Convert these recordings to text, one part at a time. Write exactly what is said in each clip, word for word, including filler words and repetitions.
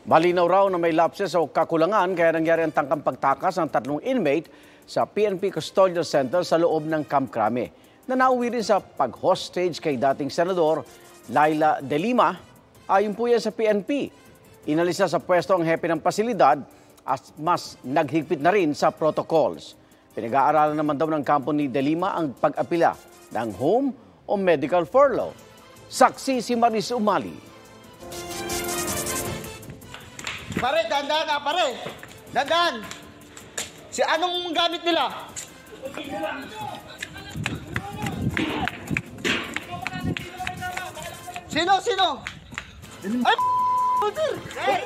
Malinaw raw na may lapses o kakulangan kaya nangyari ang tangkang pagtakas ng tatlong inmate sa P N P Custodial Center sa loob ng Camp Crame na nauwi rin sa pag-hostage kay dating Senador Laila De Lima. Ayon po yan sa P N P. Inalisa sa pwesto ang hepe ng pasilidad at mas naghigpit na rin sa protocols. Pinag-aaralan naman daw ng kampo ni De Lima ang pag-apila ng home o medical furlough. Saksi si Maris Umali. Pare, dandan na, pare. Dandan. Si anong gamit nila? Sino, sino? Ay, hey!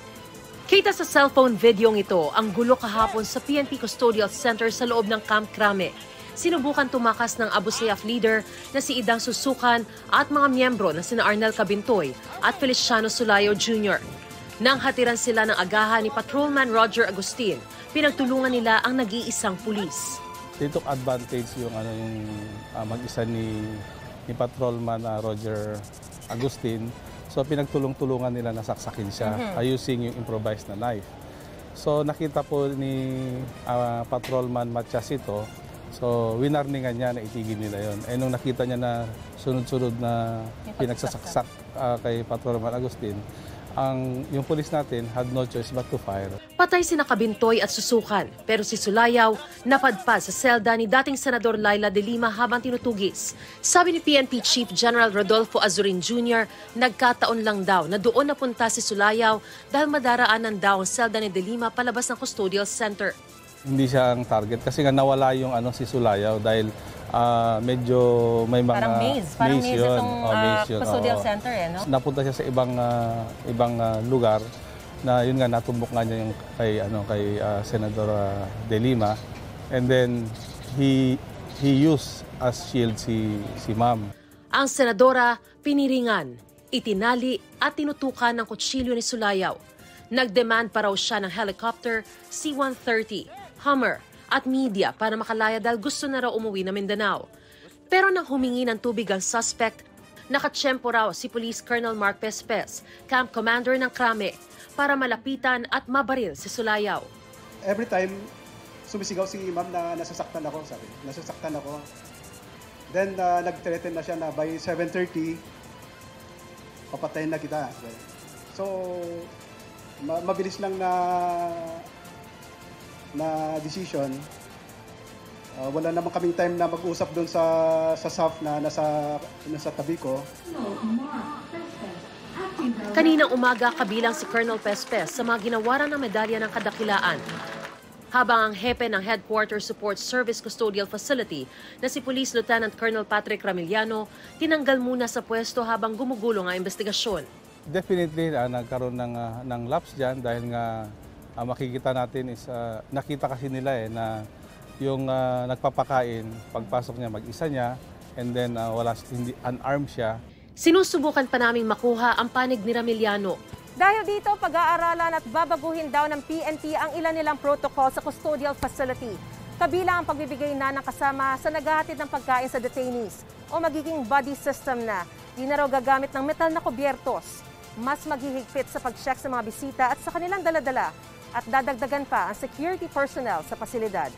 Kita sa cellphone videong ito ang gulo kahapon sa P N P Custodial Center sa loob ng Camp Crame. Sinubukan tumakas ng Abu Sayyaf leader na si Idang Susukan at mga miyembro na sina Arnel Cabintoy at Feliciano Sulayo Junior Nang hatiran sila ng agahan ni Patrolman Roger Agustin, pinagtulungan nila ang nag-iisang pulis. They took advantage yung ano yung uh, mag-isa ni ni Patrolman uh, Roger Agustin. So pinagtulong-tulungan nila na saksakin siya mm-hmm. uh, using yung improvised na knife. So nakita po ni uh, Patrolman Matiasito, so winarningan niya na itigil nila yon. Eh nung nakita niya na sunod-sunod na pinagsasaksak uh, kay Patrolman Agustin, ang yung pulis natin had no choice but to fire. Patay sina Cabintoy at Susukan, pero si Sulayaw napadpad sa selda ni dating Senador Laila De Lima habang tinutugis. Sabi ni P N P Chief General Rodolfo Azurin Junior, nagkataon lang daw na doon napunta si Sulayaw dahil madaraanan daw ang selda ni De Lima palabas ng custodial center. Hindi siya ang target kasi nga nawala yung ano si Sulayaw dahil Uh, medyo may mga parang maze, parang maze, maze yun. itong oh, maze uh, custodial oh. center eh, no? Napunta siya sa ibang uh, ibang uh, lugar na yun nga natumbok nga niya yung kay ano kay uh, Senador uh, De Lima, and then he he used as shield si si Ma'am. Ang senadora piniringan, itinali at tinutukan ng kutsilyo ni Sulayaw. Nagdemand pa raw siya ng helicopter, C one thirty, Hummer at media para makalaya dahil gusto na raw umuwi na Mindanao. Pero nang humingi ng tubig ang suspect, nakatsyempo raw si Police Colonel Mark Pespes, Camp Commander ng Crame, para malapitan at mabaril si Sulayaw. Every time sumisigaw si Ma'am na nasasaktan ako, sabi, nasasaktan ako. Then uh, nag-threaten na siya na by seven thirty, papatayin na kita. So, ma- mabilis lang na na decision. Uh, wala naman kaming time na mag-usap doon sa sa S A F na nasa nasa tabi ko. Kaninang umaga kabilang si Colonel Pespes sa mga ginawaran ng medalya ng kadakilaan. Habang ang hepe ng Headquarters Support Service Custodial Facility na si Police Lieutenant Colonel Patrick Ramiliano tinanggal muna sa pwesto habang gumugulo ang investigasyon. Definitely uh, nagkaroon ng uh, ng lapse diyan dahil nga Uh, makikita natin is uh, nakita kasi nila eh na yung uh, nagpapakain pagpasok niya mag-isa niya, and then uh, wala hindi unarmed siya. Sinusubukan pa naming makuha ang panig ni Ramiliano. Dahil dito, pag-aaralan at babaguhin daw ng P N P ang ilan nilang protocol sa custodial facility. Kabilang ang pagbibigay na ng kasama sa naghahatid ng pagkain sa detainees o magiging buddy system na. Di na raw gagamit ng metal na kubyertos. Mas maghihigpit sa pag-check sa mga bisita at sa kanilang daladala. At dadagdagan pa ang security personnel sa pasilidad.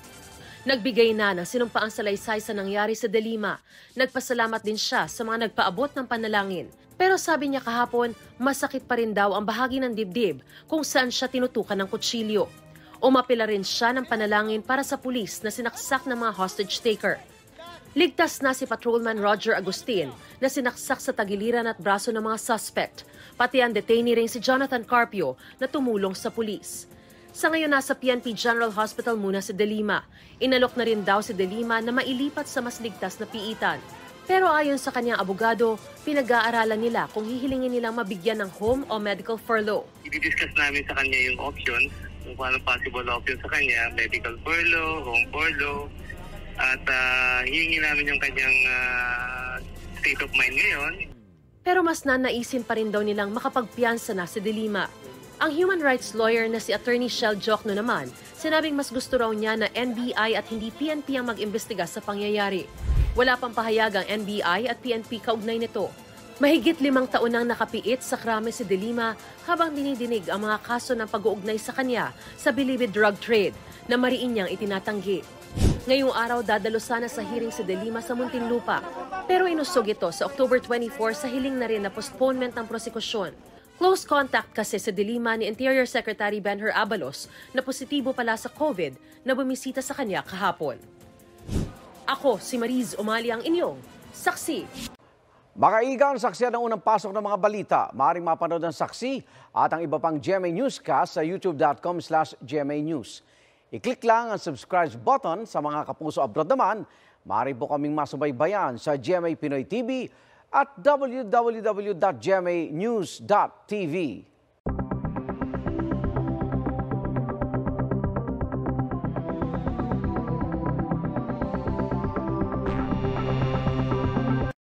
Nagbigay na ng sinumpaang salaysay sa nangyari sa De Lima. Nagpasalamat din siya sa mga nagpaabot ng panalangin. Pero sabi niya kahapon, masakit pa rin daw ang bahagi ng dibdib kung saan siya tinutukan ng kutsilyo. Umapila rin siya ng panalangin para sa pulis na sinaksak ng mga hostage taker. Ligtas na si Patrolman Roger Agustin na sinaksak sa tagiliran at braso ng mga suspect. Pati ang detainee ring si Jonathan Carpio na tumulong sa pulis. Sa ngayon nasa P N P General Hospital muna si De Lima. Inalok na rin daw si De Lima na mailipat sa mas ligtas na piitan. Pero ayon sa kanyang abogado, pinag-aaralan nila kung hihilingin nilang mabigyan ng home o medical furlough. I-discuss namin sa kanya yung options, kung paano possible options sa kanya, medical furlough, home furlough, at uh, hihingi namin yung kanyang uh, state of mind ngayon. Pero mas nanaisin pa rin daw nilang makapagpiyansa na si De Lima. Ang human rights lawyer na si Attorney Shell Jokno naman, sinabing mas gusto raw niya na N B I at hindi P N P ang mag-imbestiga sa pangyayari. Wala pang pahayag ang N B I at P N P kaugnay nito. Mahigit limang taon nang nakapiit sa krame si De Lima habang dinidinig ang mga kaso ng pag-uugnay sa kanya sa bilibid drug trade na mariin niyang itinatanggi. Ngayong araw dadalo sana sa hearing si De Lima sa Muntinlupa pero inusog ito sa October twenty-fourth sa hiling na rin na postponement ng prosekusyon. Close contact kasi si De Lima ni Interior Secretary Benher Abalos na positibo pala sa COVID na bumisita sa kanya kahapon. Ako si Mariz Umali ang inyong saksi. Makaigang saksiyan ng unang pasok ng mga balita. Maaaring mapanood ang saksi at ang iba pang G M A Newscast sa youtube.com slash GMA News. I-click lang ang subscribe button. Sa mga kapuso abroad naman, maaari po kaming masubaybayan sa G M A Pinoy T V at w w w dot g m a news dot t v.